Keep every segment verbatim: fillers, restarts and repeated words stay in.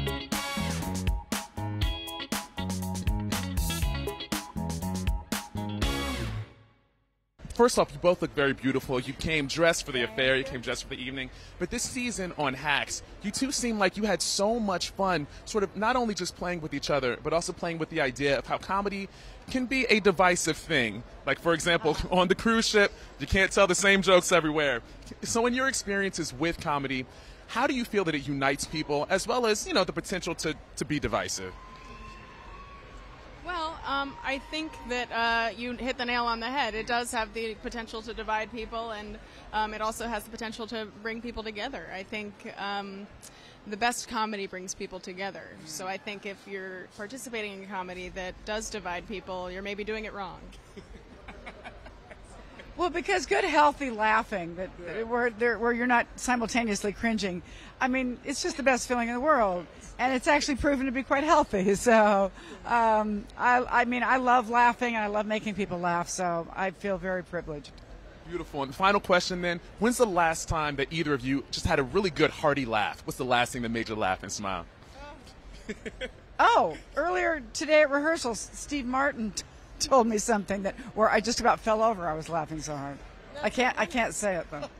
First off, you both look very beautiful. You came dressed for the affair. You came dressed for the evening. But this season on Hacks, you two seem like you had so much fun, sort of not only just playing with each other, but also playing with the idea of how comedy can be a divisive thing. Like, for example, on the cruise ship, you can't tell the same jokes everywhere. So in your experiences with comedy, how do you feel that it unites people as well as, you know, the potential to, to be divisive? Well, um, I think that uh, you hit the nail on the head. It does have the potential to divide people, and um, it also has the potential to bring people together. I think um, the best comedy brings people together. So I think if you're participating in comedy that does divide people, you're maybe doing it wrong. Well, because good, healthy laughing, that yeah. where, there, where you're not simultaneously cringing, I mean, it's just the best feeling in the world. And it's actually proven to be quite healthy. So, um, I, I mean, I love laughing, and I love making people laugh, so I feel very privileged. Beautiful. And the final question then, when's the last time that either of you just had a really good, hearty laugh? What's the last thing that made you laugh and smile? Oh, earlier today at rehearsals, Steve Martin t- told me something that where I just about fell over. I was laughing so hard. I can't, I can't say it, though.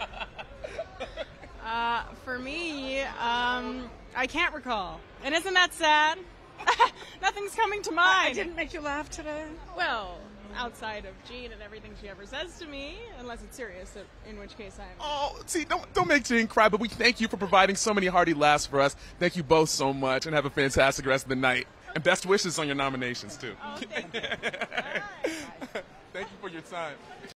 Uh, for me, um, I can't recall. And isn't that sad? Nothing's coming to mind. I didn't make you laugh today? Well, outside of Jean and everything she ever says to me, unless it's serious, in which case I'm... Oh, see, don't, don't make Jean cry, but we thank you for providing so many hearty laughs for us. Thank you both so much, and have a fantastic rest of the night. And best wishes on your nominations, too. Oh, thank you. All right. Thank you for your time.